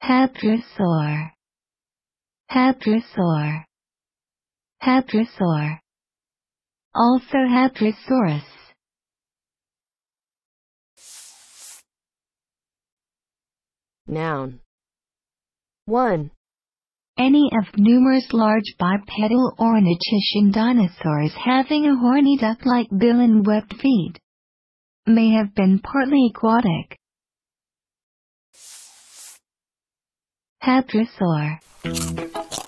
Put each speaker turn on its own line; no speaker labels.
Hadrosaur. Hadrosaur. Hadrosaur. Also Hadrosaurus.
Noun. 1.
Any of numerous large bipedal ornithischian dinosaurs having a horny duck-like bill and webbed feet. May have been partly aquatic. Hadrosaur.